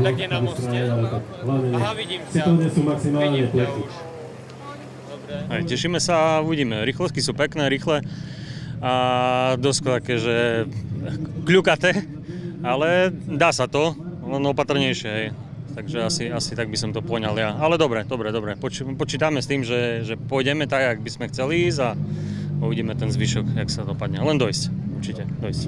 Tak je na moste. Aha, vidím ťa. Vidím ťa už. Dobre. Tešíme sa a uvidíme. Rýchlostky sú pekné, rýchle a dosť také, že kľukaté, ale dá sa to, len opatrnejšie, hej. Takže asi tak by som to poňal ja. Ale dobre. Počítame s tým, že pôjdeme tak, jak by sme chceli ísť a uvidíme ten zvyšok, jak sa dopadne. Len dojsť, určite, dojsť.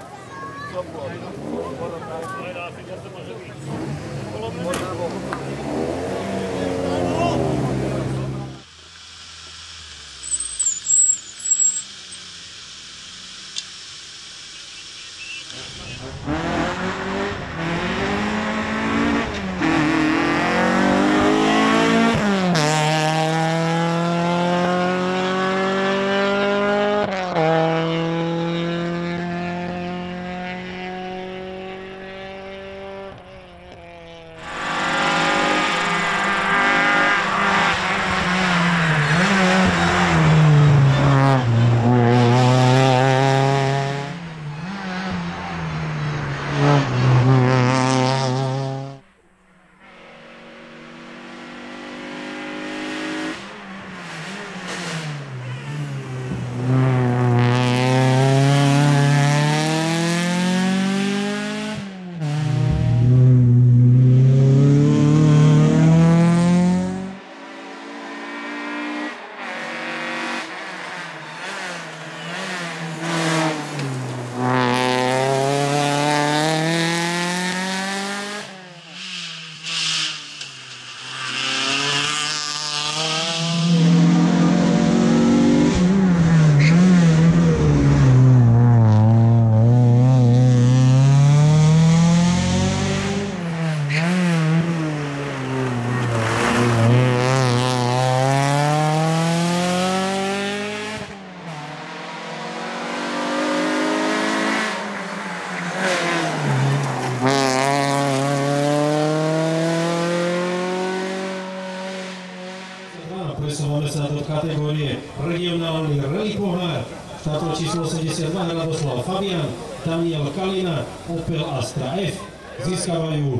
Presúvame sa do kategórie regionálny rally pohár. Štátor číslo 82 Radoslav Fabian, Daniel Kalina, Opel Astra F získavajú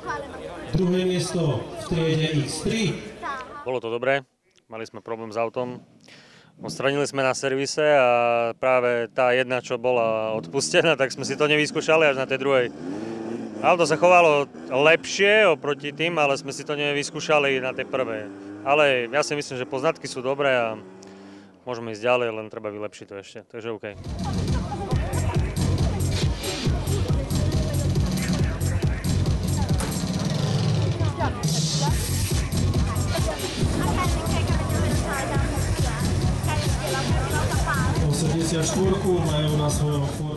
druhé miesto v triede X3. Bolo to dobré, mali sme problém s autom. Odstranili sme na servise a práve tá jedna, čo bola odpustená, tak sme si to nevyskúšali až na tej druhej. Auto sa chovalo lepšie oproti tým, ale sme si to nevyskúšali na tej prvej. Ale ja si myslím, že poznatky sú dobré a môžeme ísť ďalej, len treba vylepšiť to ešte, takže OK. Majú na svojom